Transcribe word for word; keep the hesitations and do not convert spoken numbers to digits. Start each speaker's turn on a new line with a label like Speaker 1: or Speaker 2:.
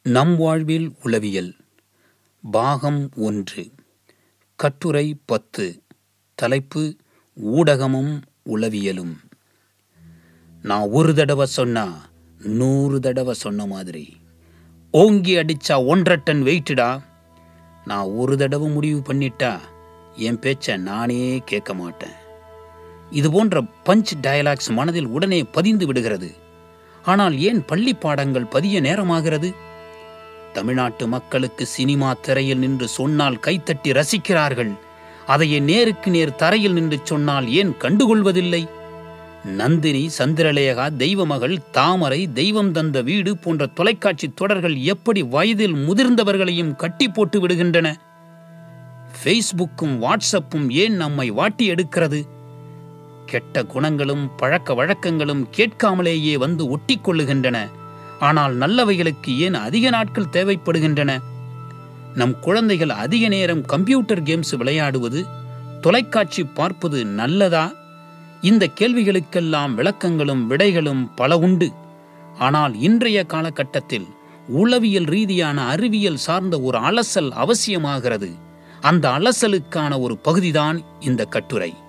Speaker 1: நம் வாழ்வில் உளவியல் பாகம் ஒன்று கட்டுரை பத்து தலைப்பு ஊடகமும் உளவியலும். நான் ஒரு தடவை சொன்னா நூறு தடவை சொன்ன மாதிரி ஓங்கி அடிச்சா ஒன்றரை டன் வெயிட்டுடா. நான் ஒரு தடவை முடிவு பண்ணிட்டா என் பேச்ச நானே கேட்க மாட்டேன். இது போன்ற பஞ்ச் டயலாக்ஸ் மனதில் உடனே பதிந்து விடுகிறது. ஆனால் ஏன் பள்ளி பாடங்கள் பதிய நேரமாகிறது? தமிழ்நாட்டு மக்களுக்கு சினிமா திரையில் நின்று சொன்னால் கைத்தட்டி ரசிக்கிறார்கள். அதையே நேருக்கு நேர் தரையில் நின்று சொன்னால் ஏன் கண்டுகொள்வதில்லை? நந்தினி, சந்திரலேகா, தெய்வமகள், தாமரை, தெய்வம் தந்த வீடு போன்ற தொலைக்காட்சி தொடர்கள் எப்படி வயதில் முதிர்ந்தவர்களையும் கட்டி போட்டு விடுகின்றன? ஃபேஸ்புக்கும் வாட்ஸ்அப்பும் ஏன் நம்மை வாட்டி எடுக்கிறது? கெட்ட குணங்களும் பழக்க வழக்கங்களும் கேட்காமலேயே வந்து ஒட்டி கொள்ளுகின்றன. ஆனால் நல்லவைகளுக்கு ஏன் அதிக நாட்கள் தேவைப்படுகின்றன? நம் குழந்தைகள் அதிக நேரம் கம்ப்யூட்டர் கேம்ஸ் விளையாடுவது, தொலைக்காட்சி பார்ப்பது நல்லதா? இந்த கேள்விகளுக்கெல்லாம் விளக்கங்களும் விடைகளும் பல உண்டு. ஆனால் இன்றைய காலகட்டத்தில் உளவியல் ரீதியான அறிவியல் சார்ந்த ஒரு அலசல் அவசியமாகிறது. அந்த அலசலுக்கான ஒரு பகுதிதான் இந்த கட்டுரை.